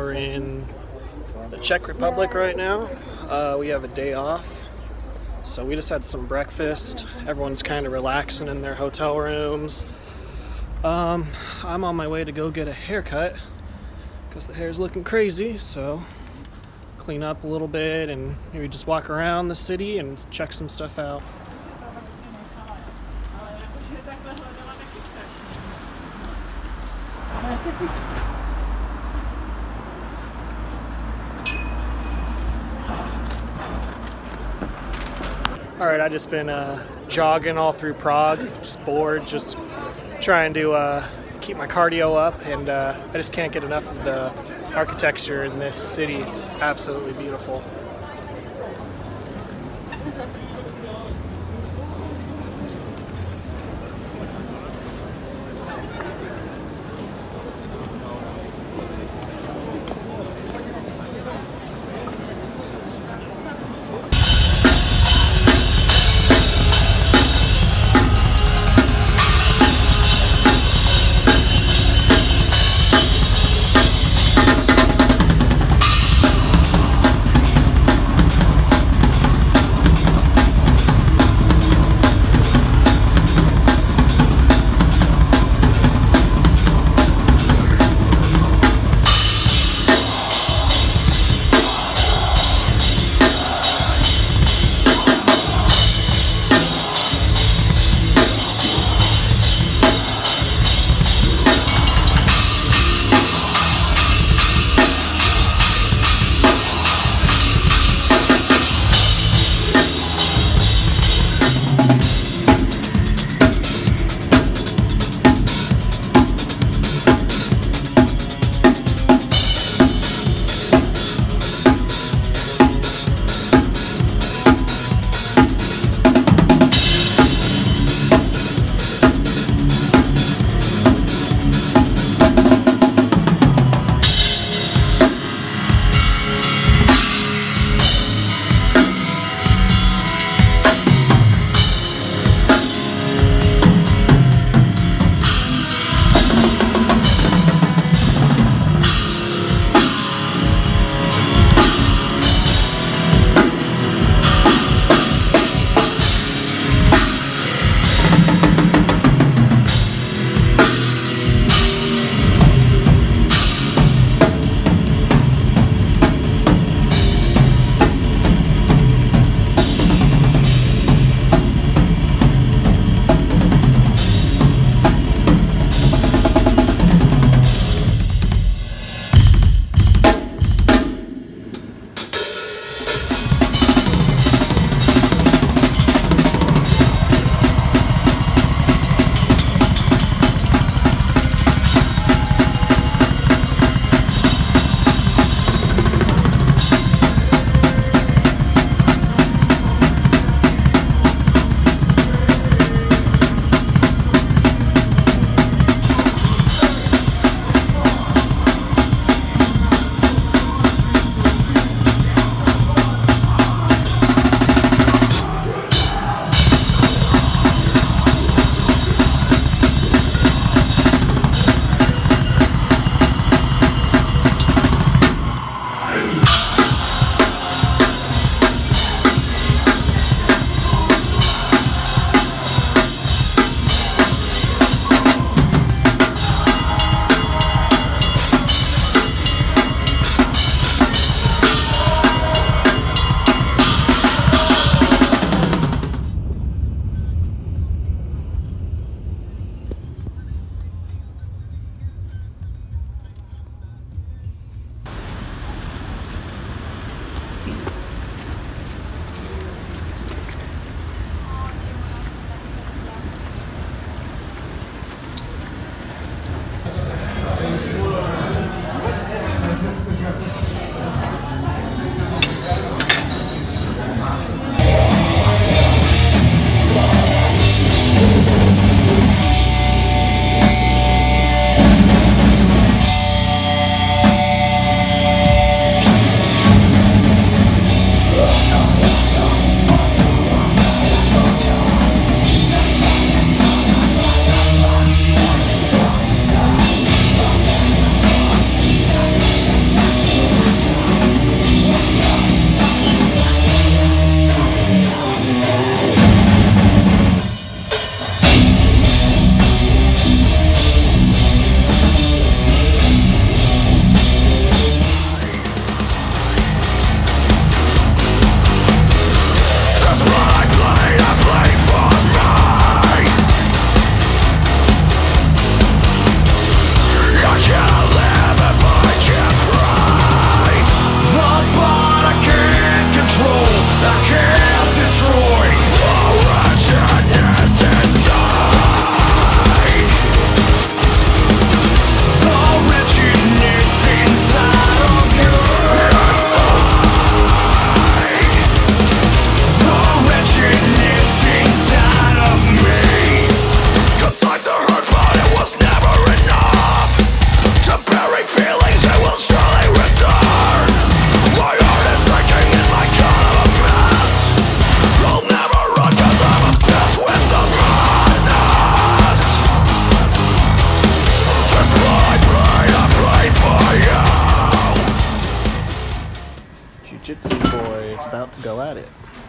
We're in the Czech Republic right now. We have a day off, so we just had some breakfast. Everyone's kind of relaxing in their hotel rooms. I'm on my way to go get a haircut because the hair's looking crazy, so clean up a little bit and maybe just walk around the city and check some stuff out. Alright, I've just been jogging all through Prague, just bored, just trying to keep my cardio up, and I just can't get enough of the architecture in this city. It's absolutely beautiful.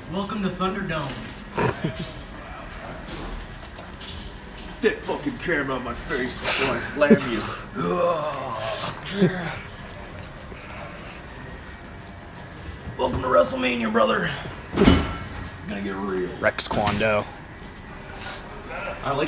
Welcome to Thunderdome. That fucking camera on my face before I slam you. Welcome to WrestleMania, brother. It's gonna get real. Rex Kwando. I like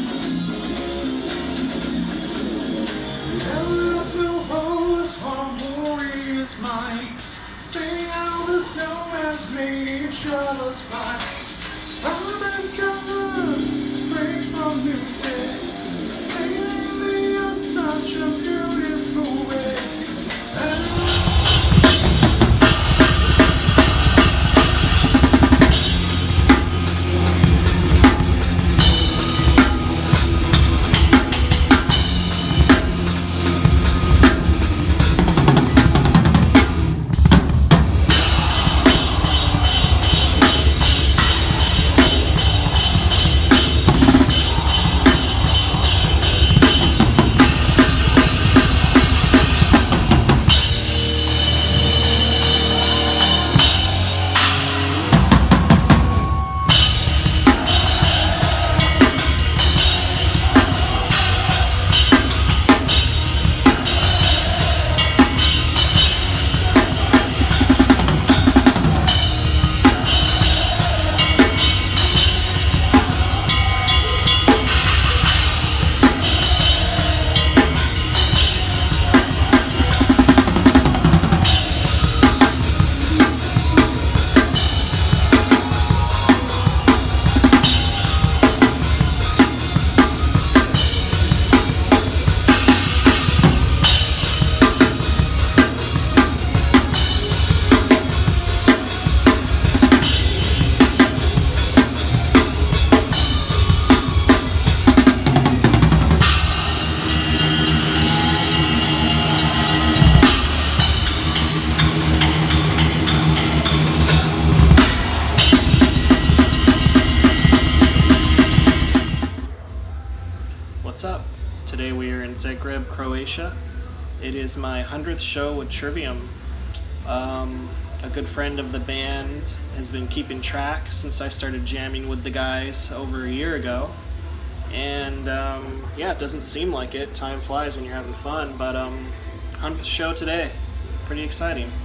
Say how the snow has made each other's fight. Urban colors spray from New Day. They are such a beautiful way. What's up? Today we are in Zagreb, Croatia. It is my 100th show with Trivium. A good friend of the band has been keeping track since I started jamming with the guys over a year ago. And yeah, it doesn't seem like it. Time flies when you're having fun, but 100th show today. Pretty exciting.